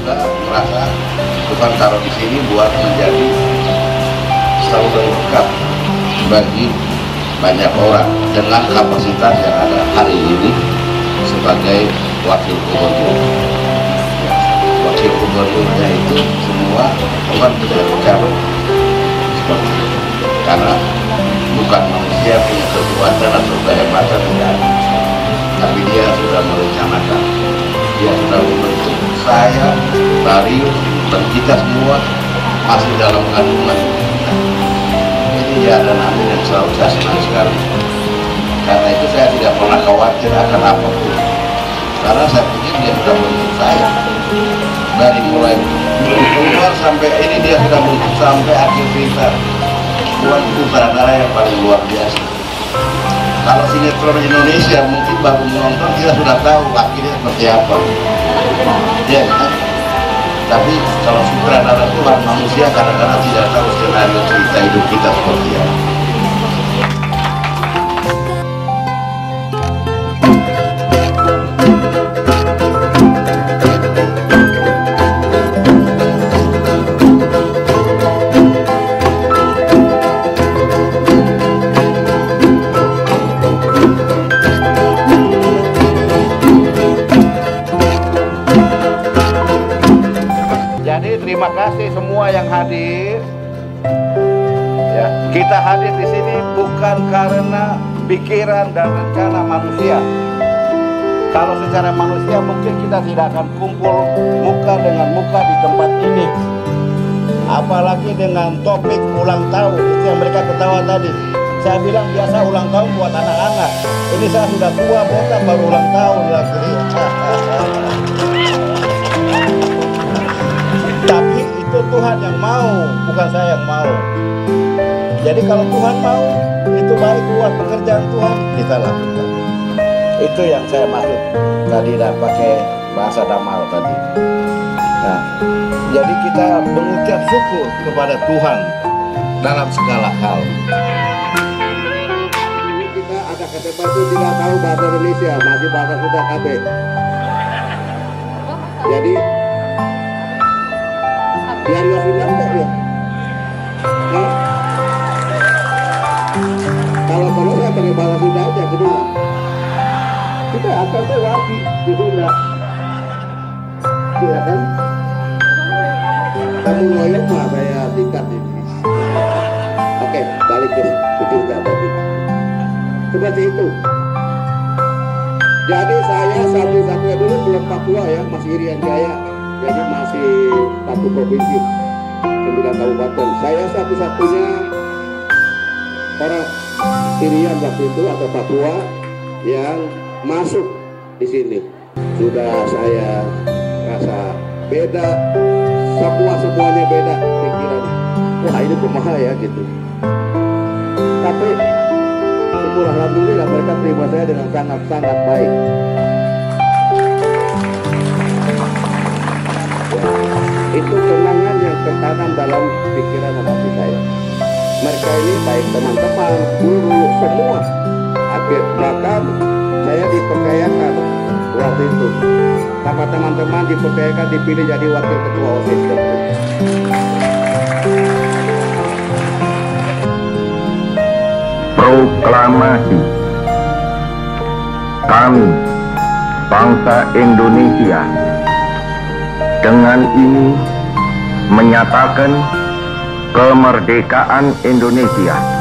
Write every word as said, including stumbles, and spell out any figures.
juga merasa Tuhan taruh di sini buat menjadi saudara dekat bagi banyak orang dengan kapasitas yang ada hari ini sebagai wakil gubernur. Wakil gubernurnya itu semua Tuhan tidak percaya seperti itu, karena bukan manusia punya kekuatan atau kehebatan, tidak, tapi dia sudah merencanakan, dia sudah membentuk saya, Darius, dan kita semua masih dalam kandungan kita. Jadi dia ada nabi yang selalu saya senang sekali. Karena itu saya tidak pernah khawatir akan apapun, karena saya pikir dia sudah membentuk saya dari mulai keluar sampai ini, dia sudah membentuk sampai akhir cerita. Tuhan itu sutradara yang paling luar biasa. Kalau sinetron Indonesia mungkin baru menonton kita sudah tahu akhirnya seperti apa, ya kan? Tapi kalau sutradara Tuhan, manusia kadang-kadang tidak tahu skenario cerita hidup kita seperti apa. Terima kasih semua yang hadir. Ya, kita hadir di sini bukan karena pikiran dan rencana manusia. Kalau secara manusia mungkin kita tidak akan kumpul muka dengan muka di tempat ini. Apalagi dengan topik ulang tahun, itu yang mereka ketawa tadi. Saya bilang biasa ulang tahun buat anak-anak. Ini saya sudah tua, botak baru ulang tahun lagi. Tapi itu Tuhan yang mau, bukan saya yang mau. Jadi kalau Tuhan mau, itu baik buat pekerjaan Tuhan, kita lakukan. Itu yang saya maksud tadi, dan pakai bahasa Damal tadi. Nah, jadi kita mengucap syukur kepada Tuhan dalam segala hal. Ini kita ada ketepatan itu tidak tahu bahasa Indonesia, masih bahasa Sunda K B. Jadi biar nggak sudah enggak ya. Nah, kalau perlu saya pakai bahasa Sunda aja kedua. Kita akan lagi di Sunda, ya kan? Kamu loyal mah saya tingkat ini. Oke, balik ke Sunda tadi. Seperti itu. Jadi saya satu-satunya dulu belum Papua ya, masih Irian Jaya. Jadi masih satu provinsi, sembilan kabupaten. Saya satu-satunya orang Irian waktu itu atau Papua yang masuk di sini. Sudah saya rasa beda, semua semuanya beda pikiran. Wah ini kumaha ya gitu. Tapi syukur alhamdulillah mereka terima saya dengan sangat-sangat baik. Itu kenangan yang tertanam dalam pikiran dan hati saya. Mereka ini baik teman-teman, guru, semua. Akhir bahkan saya dipercayakan waktu itu sama teman-teman, dipercayakan dipilih jadi wakil ketua OSIS. Proklamasi. Kami, bangsa Indonesia, dengan ini menyatakan kemerdekaan Indonesia